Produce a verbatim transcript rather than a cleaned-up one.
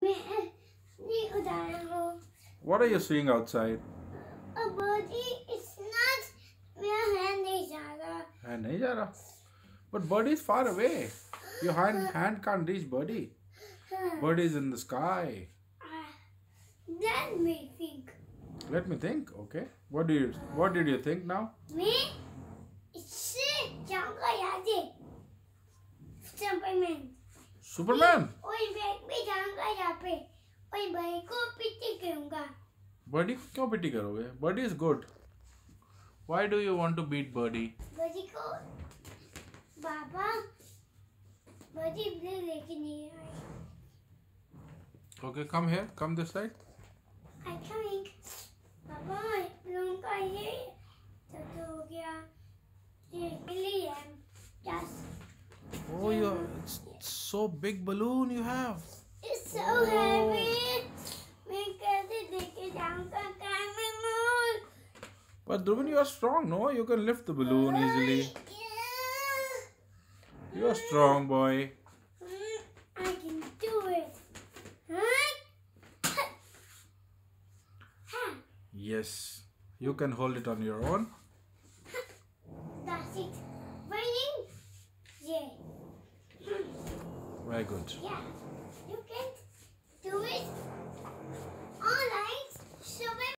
What are you seeing outside? A birdie is not मेरा hand नहीं जा रहा. Hand नहीं जा रहा. But birdie is far away. Your hand hand can't reach birdie. Birdie is in the sky. Let me think. Let me think. Okay. What do you What did you think now? मैं इससे जाऊँगा यहाँ से. Superman. Superman. और bag में जाऊँगा यहाँ पे. और भाई को पिटी करूँगा. Birdie को क्यों पिटी करोगे? Birdie is good. Why do you want to beat birdie? Birdie को बाबा birdie ले लेके नहीं आए. Okay, come here. Come this side. I'm coming. Baba balloon का ये तो हो गया. ये मिली है. Just. Oh, you it's so big balloon you have. It's so Oh. heavy. मैं कैसे लेके जाऊँगा कैमरे में? But Dhruvan, you are strong, no? You can lift the balloon easily. Yeah. You are strong, boy. Mm, I can do it. Huh? Huh. Yes. You can hold it on your own. That's it. Raining? Yeah. Very good. Yeah.